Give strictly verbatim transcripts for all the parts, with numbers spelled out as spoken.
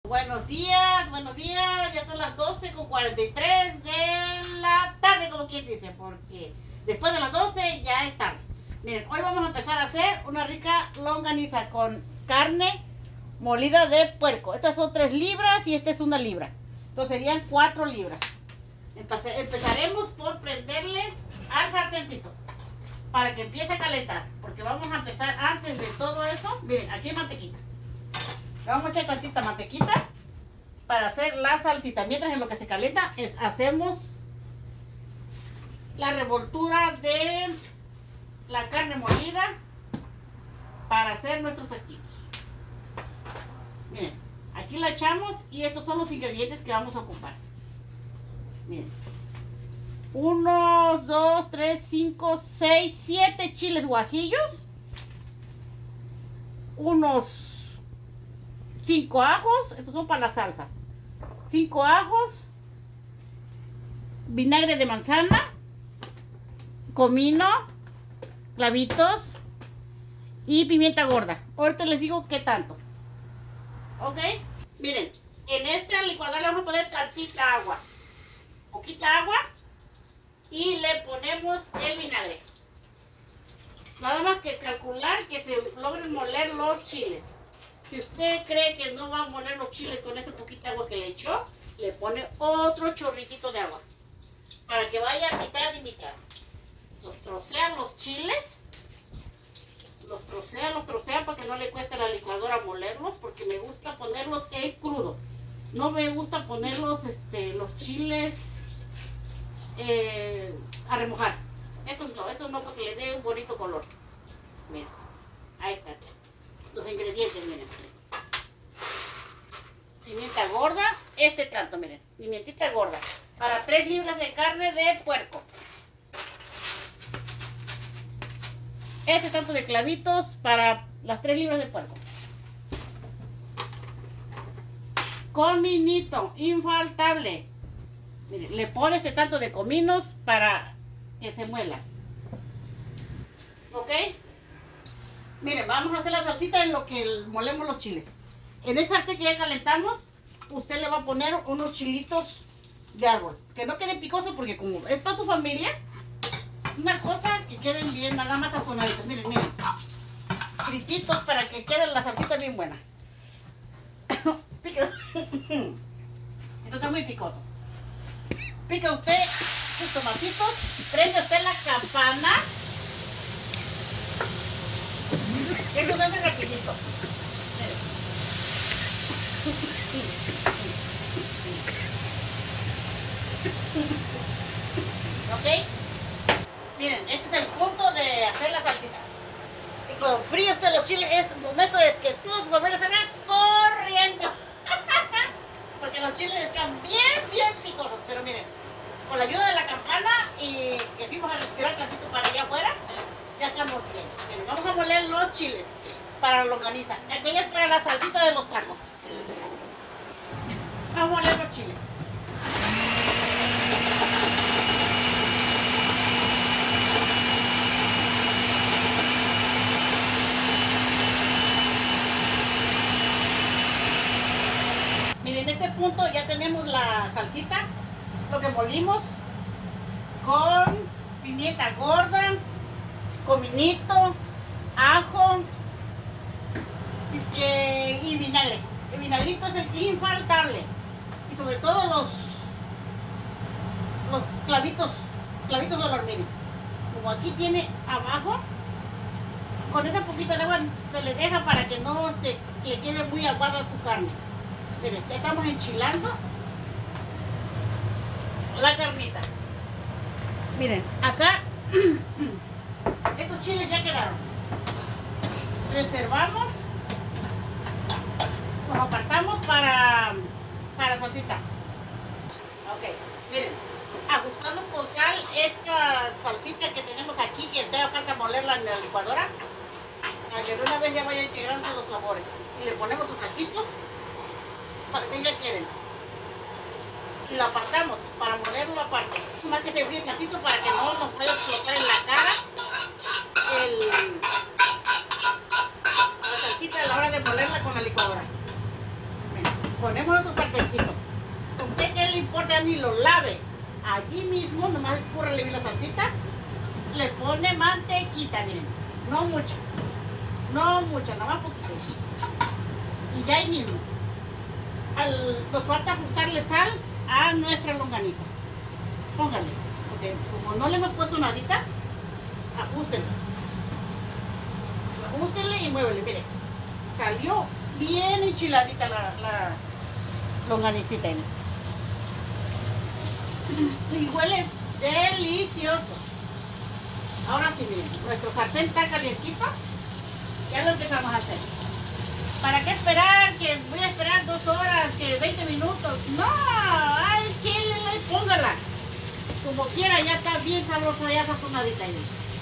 Buenos días, buenos días, ya son las doce con cuarenta y tres de la tarde, como quien dice, porque después de las doce ya es tarde. Miren, hoy vamos a empezar a hacer una rica longaniza con carne molida de puerco. Estas son tres libras y esta es una libra, entonces serían cuatro libras. Empezaremos por prenderle al sartencito para que empiece a calentar, porque vamos a empezar antes de todo eso. Miren, aquí hay mantequita. Le vamos a echar tantita mantequita para hacer la salsita. Mientras en lo que se calienta es, hacemos la revoltura de la carne molida para hacer nuestros taquitos. Miren, aquí la echamos y estos son los ingredientes que vamos a ocupar. Miren, uno, dos, tres, cinco, seis, siete chiles guajillos, unos cinco ajos, estos son para la salsa, cinco ajos, vinagre de manzana, comino, clavitos y pimienta gorda. Ahorita les digo qué tanto. Ok, miren, en esta licuadora le vamos a poner tantita agua, poquita agua, y le ponemos el vinagre. Nada más que calcular que se logren moler los chiles. Si usted cree que no va a moler los chiles con esa poquita agua que le echó, le pone otro chorritito de agua para que vaya a mitad y mitad. Los trocean los chiles, los trocean, los trocean para que no le cueste a la licuadora molerlos, porque me gusta ponerlos en crudo. No me gusta ponerlos, este, los chiles eh, a remojar. Estos no, estos no, porque le dé un bonito color. Miren, ahí está. Los ingredientes, miren. Pimienta gorda, este tanto, miren. Pimientita gorda. Para tres libras de carne de puerco. Este tanto de clavitos para las tres libras de puerco. Cominito, infaltable. Miren, le pone este tanto de cominos para que se muela. ¿Ok? Miren, vamos a hacer la salsita en lo que molemos los chiles. En esa sartén que ya calentamos, usted le va a poner unos chilitos de árbol. Que no queden picosos, porque como es para su familia, una cosa que queden bien, nada más sazonaditos. Miren, miren. Frititos para que quede la salsita bien buena. Pica. Esto está muy picoso. Pica usted sus tomatitos, prende usted la campana. Eso se hace rapidito. Ok. Miren, este es el punto de hacer la salsita. Y cuando fríe usted los chiles es el momento de que todos su familia salgan corriendo. Porque los chiles están bien, bien picosos. Pero miren, con la ayuda de la campana y que fuimos a respirar tantito para allá afuera, ya estamos bien. Miren, vamos a moler los chiles para la longaniza. Aquella es para la salsita de los tacos. Vamos a moler los chiles. Miren, en este punto ya tenemos la salsita, lo que molimos con pimienta gorda, cominito, ajo eh, y vinagre. El vinagrito es el infaltable. Y sobre todo los, los clavitos, clavitos de aluminio. Como aquí tiene abajo, con esa poquita de agua se le deja para que no se, le quede muy aguada su carne. Miren, ya estamos enchilando la carnita. Miren, acá estos chiles ya quedaron. Reservamos, los apartamos para, para la salsita. Ok, miren, ajustamos con sal esta salsita que tenemos aquí, que todavía falta molerla en la licuadora, para que de una vez ya vaya integrando los sabores. Y le ponemos sus ajitos para que ya queden. Y lo apartamos para molerlo aparte. Más que se fríe tantito para que no nos vaya a explotar en la cara el, la salsita a la hora de molerla con la licuadora. Miren. Ponemos nuestro sartencito. ¿Usted qué le importa? Ni lo lave. Allí mismo, nomás escúrrele bien la salsita. Le pone mantequita, miren. No mucha. No mucha, nomás poquito. Y ya ahí mismo. Al, nos falta ajustarle sal a nuestra longaniza. Póngale. Porque como no le hemos puesto nadita, ajustenle. Ajustenle y muévele, mire. Salió bien enchiladita la, la longanicita. Y huele delicioso. Ahora sí, miren, nuestro sartén está calientito. Ya lo empezamos a hacer. ¿Para qué esperar? Que voy a esperar dos horas, que veinte minutos. No, ay, chile, póngala. Como quiera, ya está bien sabrosa, ya sazonadita ahí.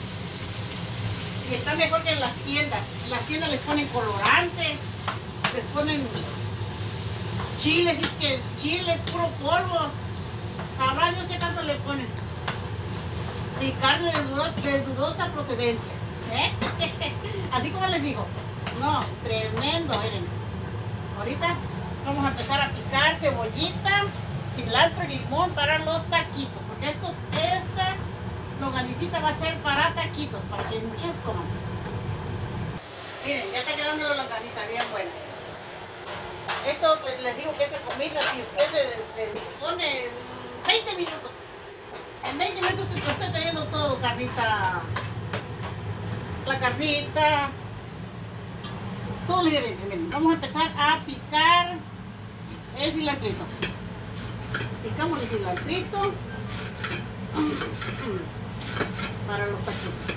Y está mejor que en las tiendas. En las tiendas les ponen colorantes, les ponen chiles, y que chiles, puro polvo. Sabrá Dios qué tanto le ponen. Y carne de dudosa, de dudosa procedencia. ¿Eh? Así como les digo. No, tremendo, miren. Ahorita vamos a empezar a picar cebollita, cilantro y limón para los taquitos. Porque esto, esta longanicita va a ser para taquitos, para que muchos coman. Miren, ya está quedando la longaniza bien buena. Esto, pues les digo que esta comida, si usted se, se dispone en veinte minutos. En veinte minutos usted está teniendo todo, carnita, la carnita, todos los ingredientes. Miren, vamos a empezar a picar el cilantrito. Picamos el cilantrito para los taquitos.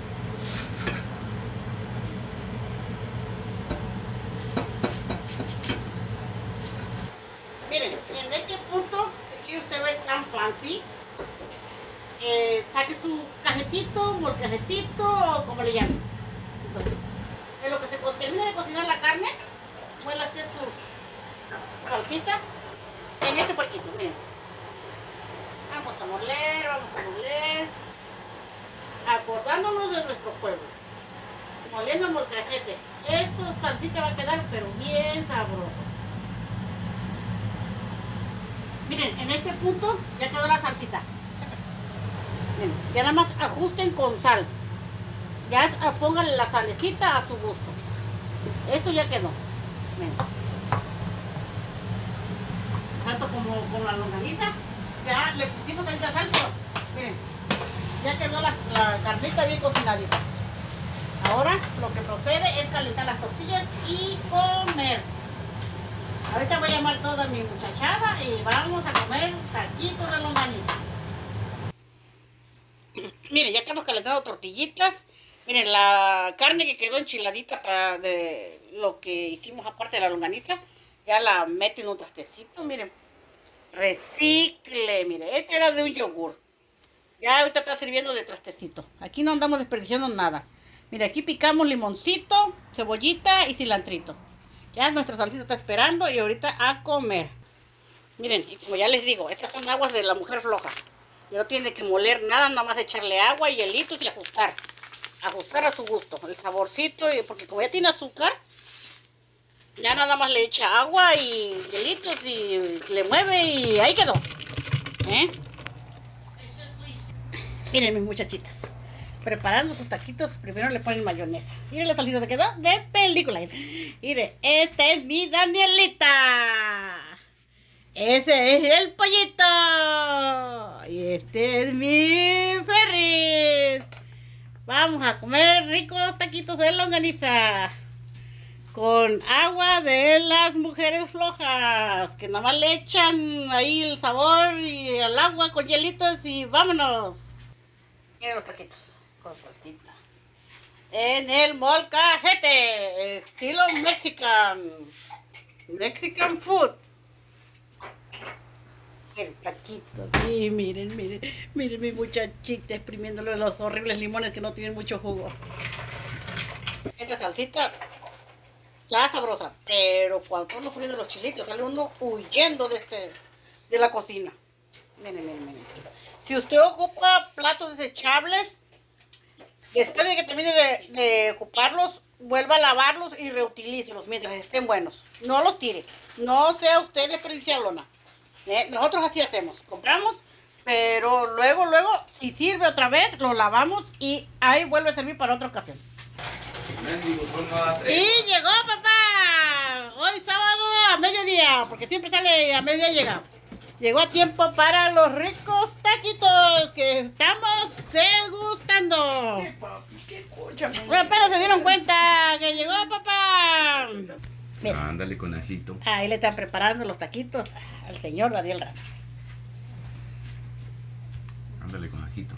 Miren, en este punto, si quiere usted ver tan fancy, eh, saque su cajetito, molcajetito o como le llamen. Entonces, en lo que se termina de cocinar la carne, muela usted su salsita en este puerquito, miren. Vamos a moler, vamos a moler, acordándonos de nuestro pueblo, moliendo el molcajete. Esto salsita va a quedar pero bien sabroso. Miren, en este punto ya quedó la salsita. Miren, ya nada más ajusten con sal. Ya pónganle la salecita a su gusto. Esto ya quedó. Miren. Tanto como con la longaniza, ya le pusimos tanta sal, pero miren, ya quedó la, la carnita bien cocinadita. Ahora lo que procede es calentar las tortillas y comer. Ahorita voy a llamar toda mi muchachada y vamos a comer taquitos de longaniza. Miren, ya que hemos calentado tortillitas. Miren, la carne que quedó enchiladita para de lo que hicimos aparte de la longaniza, ya la meto en un trastecito, miren. Recicle, miren, este era de un yogur. Ya ahorita está sirviendo de trastecito. Aquí no andamos desperdiciando nada. Miren, aquí picamos limoncito, cebollita y cilantrito. Ya nuestra salsita está esperando y ahorita a comer. Miren, y como ya les digo, estas son aguas de la mujer floja. Ya no tiene que moler nada, nada más echarle agua y hielitos y ajustar. Ajustar a su gusto, el saborcito, porque como ya tiene azúcar, ya nada más le echa agua y hielitos y le mueve y ahí quedó. ¿Eh? Miren mis muchachitas, preparando sus taquitos, primero le ponen mayonesa. Miren la salsita que quedó de película. Miren, esta es mi Danielita. Ese es el pollito. Y este es mi Ferris. Vamos a comer ricos taquitos de longaniza. Con agua de las mujeres flojas. Que nada más le echan ahí el sabor y el agua con hielitos y vámonos. Miren los taquitos con salsita. En el molcajete. Estilo mexican. Mexican food. El taquito, sí, miren, miren, miren mi muchachita exprimiéndole los horribles limones que no tienen mucho jugo. Esta salsita está sabrosa, pero cuando uno friendo los chilitos sale uno huyendo de este, de la cocina. Miren, miren, miren. Si usted ocupa platos desechables, después de que termine de, de ocuparlos, vuelva a lavarlos y reutilícelos mientras estén buenos. No los tire. No sea usted desperdiciarlo, no. ¿Eh? Nosotros así hacemos. Compramos, pero luego, luego, si sirve otra vez, lo lavamos y ahí vuelve a servir para otra ocasión. Y llegó, papá. Hoy sábado a mediodía, porque siempre sale a mediodía llega. Llegó a tiempo para los ricos taquitos que estamos degustando. ¿Qué, papi? ¿Qué cocha? Bueno, pero se dieron cuenta que llegó, papá. Mira. Ándale con ajito. Ahí le están preparando los taquitos al señor Daniel Ramos. Ándale con ajito.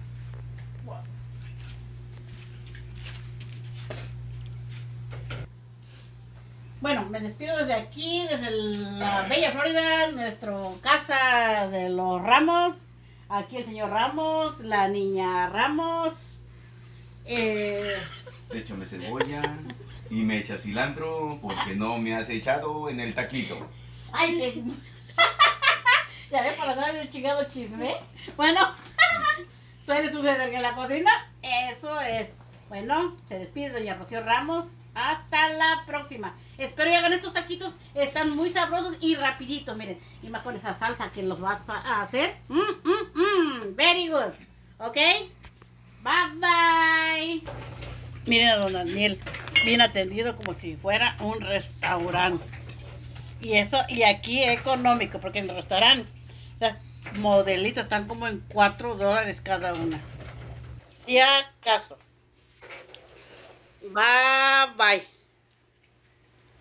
Bueno, me despido desde aquí, desde la bella Florida, nuestra casa de los Ramos. Aquí el señor Ramos, la niña Ramos. Eh... Échame cebolla y me echa cilantro porque no me has echado en el taquito. Ay, qué... Ya ve, para dar el chingado chisme. Bueno, suele suceder que en la cocina, eso es. Bueno, se despide doña Rocío Ramos. Hasta la próxima. Espero que hagan estos taquitos. Están muy sabrosos y rapiditos. Miren, y más con esa salsa que los vas a hacer. Mm, mm, mm. Very good. Ok. Bye bye. Miren a don Daniel. Bien atendido como si fuera un restaurante. Y eso, y aquí económico. Porque en el restaurante las modelitas están como en cuatro dólares cada una. Si acaso. Bye bye.